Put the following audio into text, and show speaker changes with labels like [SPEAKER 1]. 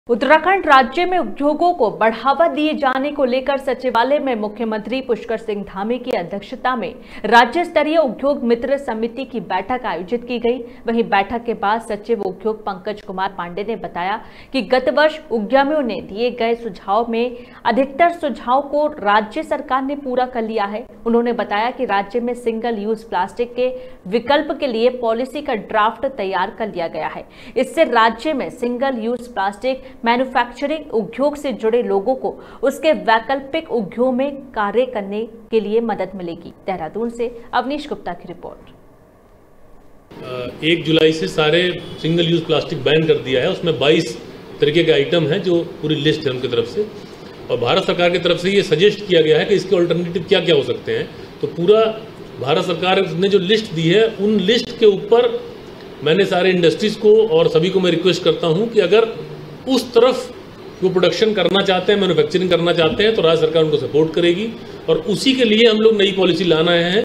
[SPEAKER 1] उत्तराखंड राज्य में उद्योगों को बढ़ावा दिए जाने को लेकर सचिवालय में मुख्यमंत्री पुष्कर सिंह धामी की अध्यक्षता में राज्य स्तरीय उद्योग मित्र समिति की बैठक आयोजित की गई। वहीं बैठक के बाद सचिव उद्योग पंकज कुमार पांडे ने बताया कि गत वर्ष उद्यमियों ने दिए गए सुझाव में अधिकतर सुझाव को राज्य सरकार ने पूरा कर लिया है। उन्होंने बताया कि राज्य में सिंगल यूज प्लास्टिक के विकल्प के लिए पॉलिसी का ड्राफ्ट तैयार कर लिया गया है। इससे राज्य में सिंगल यूज प्लास्टिक मैन्युफैक्चरिंग उद्योग से जुड़े लोगों को उसके वैकल्पिक उद्योग में कार्य करने के लिए मदद मिलेगी। देहरादून से अवनीश गुप्ता की रिपोर्ट।
[SPEAKER 2] 1 जुलाई से सारे सिंगल यूज प्लास्टिक बैन कर दिया है। उसमें 22 तरीके के आइटम हैं जो पूरी लिस्ट है उनकी तरफ से, और भारत सरकार की तरफ से ये सजेस्ट किया गया है कि इसके ऑल्टरनेटिव क्या क्या हो सकते हैं। तो पूरा भारत सरकार ने जो लिस्ट दी है उन लिस्ट के ऊपर मैंने सारे इंडस्ट्रीज को और सभी को मैं रिक्वेस्ट करता हूं कि अगर उस तरफ वो प्रोडक्शन करना चाहते हैं, मैन्युफैक्चरिंग करना चाहते हैं, तो राज्य सरकार उनको सपोर्ट करेगी और उसी के लिए हम लोग नई पॉलिसी लाना है।